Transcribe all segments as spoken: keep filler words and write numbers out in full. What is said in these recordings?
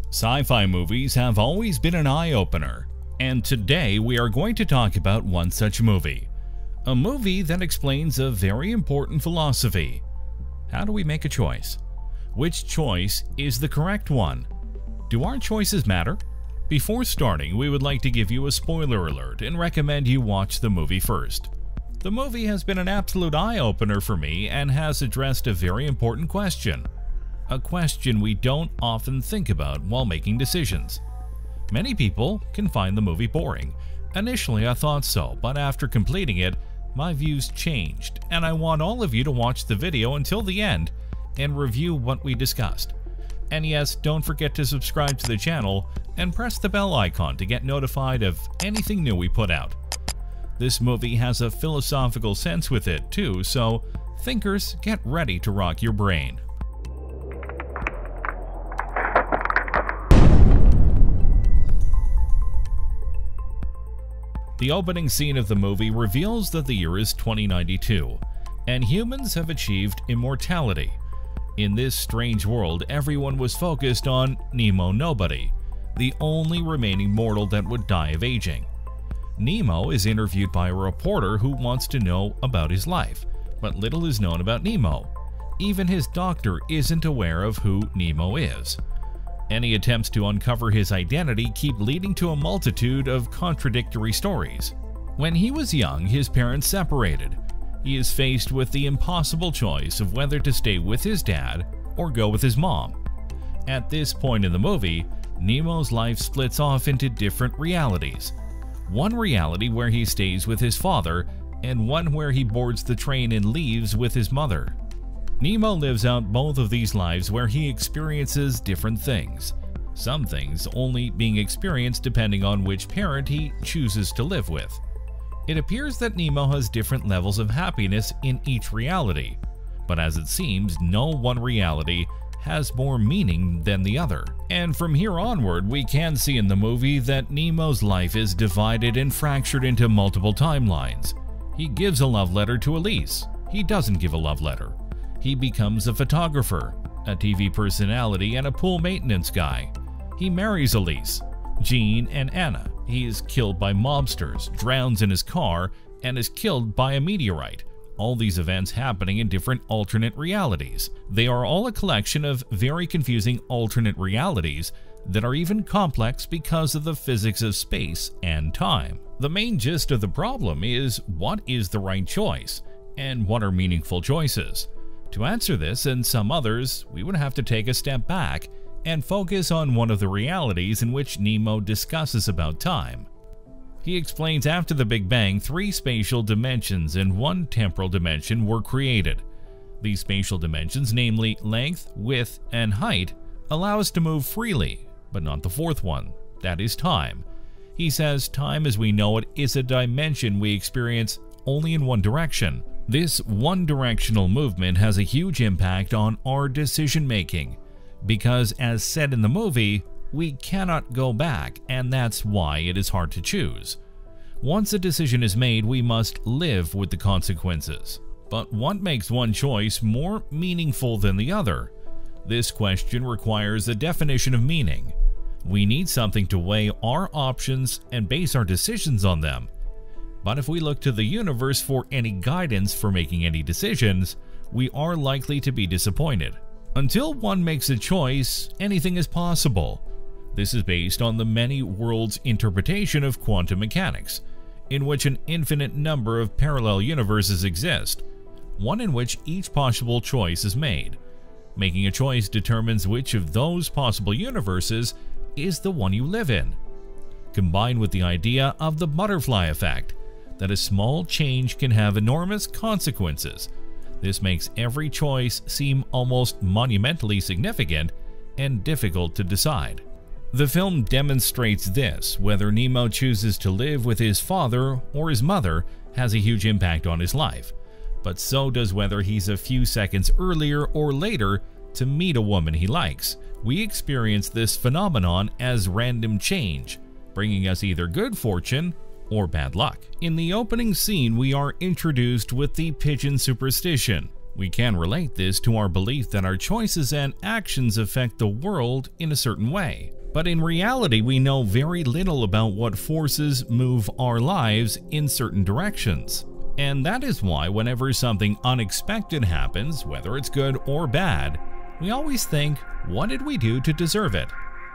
Sci-fi movies have always been an eye-opener, and today we are going to talk about one such movie. A movie that explains a very important philosophy. How do we make a choice? Which choice is the correct one? Do our choices matter? Before starting, we would like to give you a spoiler alert and recommend you watch the movie first. The movie has been an absolute eye-opener for me and has addressed a very important question. A question we don't often think about while making decisions. Many people can find the movie boring. Initially I thought so, but after completing it, my views changed, and I want all of you to watch the video until the end and review what we discussed. And yes, don't forget to subscribe to the channel and press the bell icon to get notified of anything new we put out. This movie has a philosophical sense with it too, so thinkers, get ready to rock your brain. The opening scene of the movie reveals that the year is twenty ninety-two, and humans have achieved immortality. In this strange world, everyone was focused on Nemo Nobody, the only remaining mortal that would die of aging. Nemo is interviewed by a reporter who wants to know about his life, but little is known about Nemo. Even his doctor isn't aware of who Nemo is. Any attempts to uncover his identity keep leading to a multitude of contradictory stories. When he was young, his parents separated. He is faced with the impossible choice of whether to stay with his dad or go with his mom. At this point in the movie, Nemo's life splits off into different realities. One reality where he stays with his father, and one where he boards the train and leaves with his mother. Nemo lives out both of these lives where he experiences different things, some things only being experienced depending on which parent he chooses to live with. It appears that Nemo has different levels of happiness in each reality, but as it seems, no one reality has more meaning than the other. And from here onward, we can see in the movie that Nemo's life is divided and fractured into multiple timelines. He gives a love letter to Elise. He doesn't give a love letter. He becomes a photographer, a T V personality, and a pool maintenance guy. He marries Elise, Jean, and Anna. He is killed by mobsters, drowns in his car, and is killed by a meteorite. All these events happening in different alternate realities. They are all a collection of very confusing alternate realities that are even complex because of the physics of space and time. The main gist of the problem is, what is the right choice, and what are meaningful choices? To answer this and some others, we would have to take a step back and focus on one of the realities in which Nemo discusses about time. He explains after the Big Bang, three spatial dimensions and one temporal dimension were created. These spatial dimensions, namely length, width, and height, allow us to move freely, but not the fourth one, that is time. He says time as we know it is a dimension we experience only in one direction. This one-directional movement has a huge impact on our decision-making, because as said in the movie, we cannot go back, and that's why it is hard to choose. Once a decision is made, we must live with the consequences. But what makes one choice more meaningful than the other? This question requires a definition of meaning. We need something to weigh our options and base our decisions on them. But if we look to the universe for any guidance for making any decisions, we are likely to be disappointed. Until one makes a choice, anything is possible. This is based on the many worlds interpretation of quantum mechanics, in which an infinite number of parallel universes exist, one in which each possible choice is made. Making a choice determines which of those possible universes is the one you live in. Combined with the idea of the butterfly effect, that a small change can have enormous consequences. This makes every choice seem almost monumentally significant and difficult to decide. The film demonstrates this. Whether Nemo chooses to live with his father or his mother has a huge impact on his life, but so does whether he's a few seconds earlier or later to meet a woman he likes. We experience this phenomenon as random change, bringing us either good fortune or bad luck. In the opening scene, we are introduced with the pigeon superstition. We can relate this to our belief that our choices and actions affect the world in a certain way. But in reality, we know very little about what forces move our lives in certain directions. And that is why whenever something unexpected happens, whether it's good or bad, we always think, what did we do to deserve it?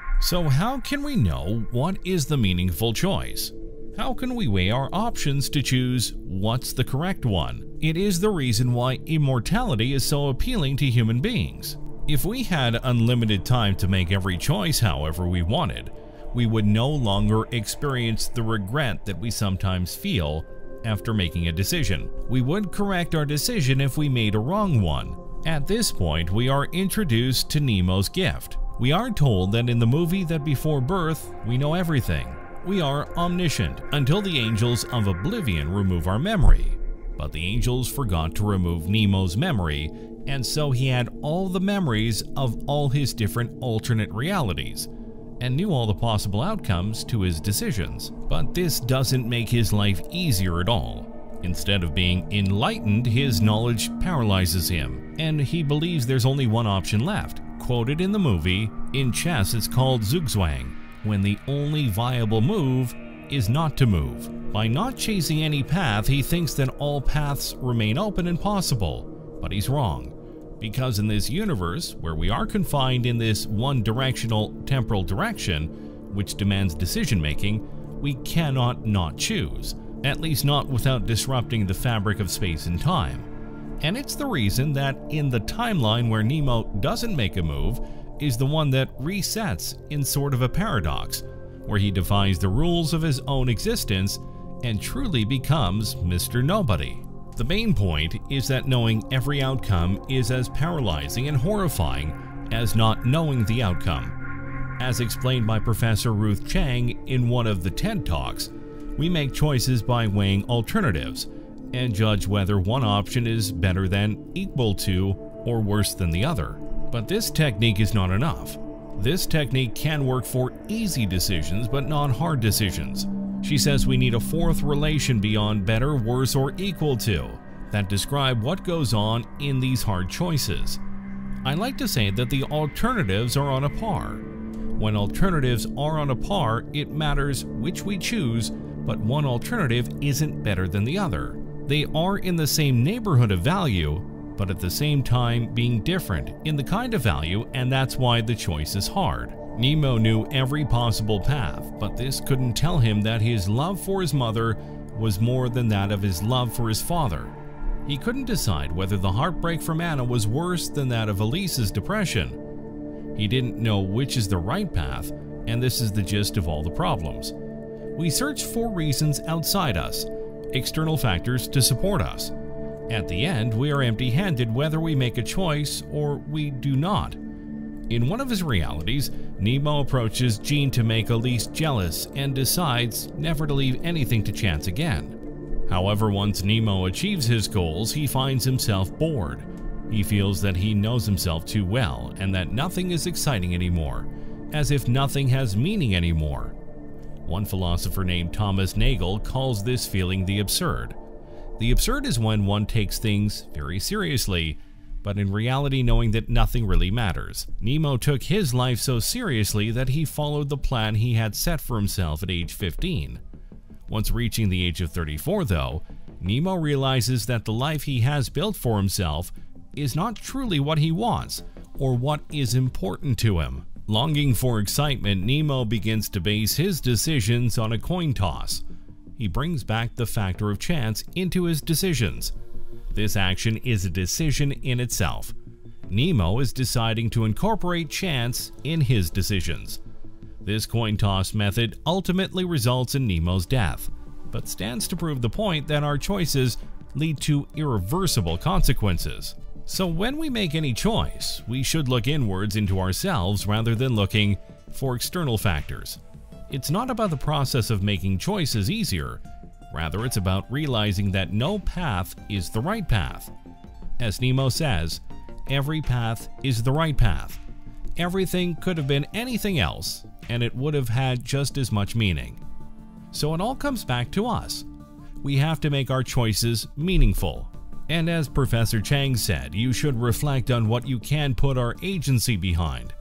So how can we know what is the meaningful choice? How can we weigh our options to choose what's the correct one? It is the reason why immortality is so appealing to human beings. If we had unlimited time to make every choice however we wanted, we would no longer experience the regret that we sometimes feel after making a decision. We would correct our decision if we made a wrong one. At this point, we are introduced to Nemo's gift. We are told that in the movie that before birth, we know everything. We are omniscient until the angels of oblivion remove our memory. But the angels forgot to remove Nemo's memory, and so he had all the memories of all his different alternate realities, and knew all the possible outcomes to his decisions. But this doesn't make his life easier at all. Instead of being enlightened, his knowledge paralyzes him, and he believes there's only one option left. Quoted in the movie, in chess it's called zugzwang, when the only viable move is not to move. By not chasing any path, he thinks that all paths remain open and possible, but he's wrong. Because in this universe, where we are confined in this one-directional temporal direction, which demands decision-making, we cannot not choose, at least not without disrupting the fabric of space and time. And it's the reason that in the timeline where Nemo doesn't make a move is the one that resets in sort of a paradox, where he defies the rules of his own existence and truly becomes Mister Nobody. The main point is that knowing every outcome is as paralyzing and horrifying as not knowing the outcome. As explained by Professor Ruth Chang in one of the TED Talks, we make choices by weighing alternatives and judge whether one option is better than, equal to, or worse than the other. But this technique is not enough. This technique can work for easy decisions, but not hard decisions. She says we need a fourth relation beyond better, worse, or equal to that describe what goes on in these hard choices. I like to say that the alternatives are on a par. When alternatives are on a par, it matters which we choose, but one alternative isn't better than the other. They are in the same neighborhood of value, but at the same time being different in the kind of value, and that's why the choice is hard. Nemo knew every possible path, but this couldn't tell him that his love for his mother was more than that of his love for his father. He couldn't decide whether the heartbreak from Anna was worse than that of Elise's depression. He didn't know which is the right path, and this is the gist of all the problems. We search for reasons outside us, external factors to support us. At the end, we are empty-handed whether we make a choice or we do not. In one of his realities, Nemo approaches Jean to make Elise jealous and decides never to leave anything to chance again. However, once Nemo achieves his goals, he finds himself bored. He feels that he knows himself too well and that nothing is exciting anymore, as if nothing has meaning anymore. One philosopher named Thomas Nagel calls this feeling the absurd. The absurd is when one takes things very seriously, but in reality knowing that nothing really matters. Nemo took his life so seriously that he followed the plan he had set for himself at age fifteen. Once reaching the age of thirty-four, though, Nemo realizes that the life he has built for himself is not truly what he wants or what is important to him. Longing for excitement, Nemo begins to base his decisions on a coin toss. He brings back the factor of chance into his decisions. This action is a decision in itself. Nemo is deciding to incorporate chance in his decisions. This coin toss method ultimately results in Nemo's death, but stands to prove the point that our choices lead to irreversible consequences. So when we make any choice, we should look inwards into ourselves rather than looking for external factors. It's not about the process of making choices easier, rather it's about realizing that no path is the right path. As Nemo says, every path is the right path. Everything could have been anything else, and it would have had just as much meaning. So it all comes back to us. We have to make our choices meaningful. And as Professor Chang said, you should reflect on what you can put our agency behind.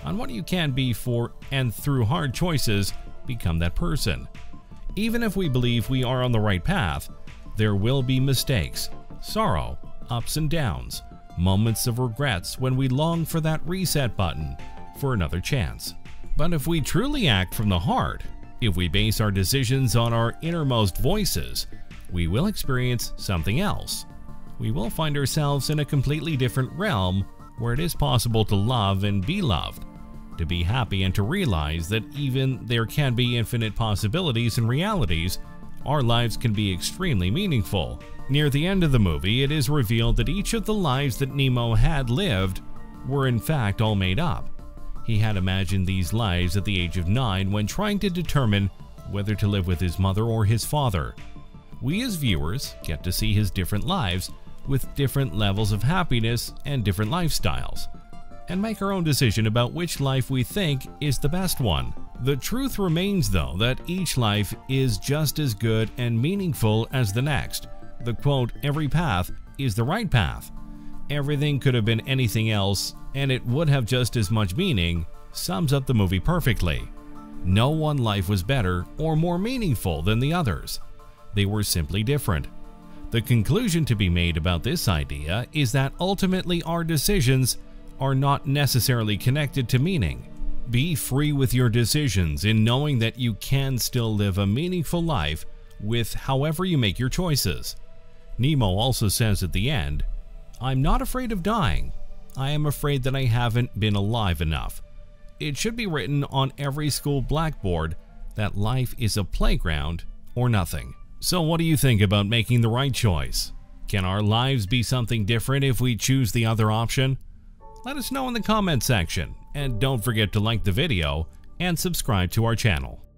on what you can be for, and through hard choices, become that person. Even if we believe we are on the right path, there will be mistakes, sorrow, ups and downs, moments of regrets when we long for that reset button for another chance. But if we truly act from the heart, if we base our decisions on our innermost voices, we will experience something else. We will find ourselves in a completely different realm where it is possible to love and be loved, to be happy and to realize that even there can be infinite possibilities and realities, our lives can be extremely meaningful. Near the end of the movie, it is revealed that each of the lives that Nemo had lived were in fact all made up. He had imagined these lives at the age of nine when trying to determine whether to live with his mother or his father. We as viewers get to see his different lives with different levels of happiness and different lifestyles, and make our own decision about which life we think is the best one. The truth remains, though, that each life is just as good and meaningful as the next. The quote, "Every path is the right path. Everything could have been anything else, and it would have just as much meaning," sums up the movie perfectly. No one life was better or more meaningful than the others. They were simply different. The conclusion to be made about this idea is that ultimately our decisions are not necessarily connected to meaning. Be free with your decisions in knowing that you can still live a meaningful life with however you make your choices. Nemo also says at the end, "I'm not afraid of dying. I am afraid that I haven't been alive enough." It should be written on every school blackboard that life is a playground or nothing. So what do you think about making the right choice? Can our lives be something different if we choose the other option? Let us know in the comment section, and don't forget to like the video and subscribe to our channel.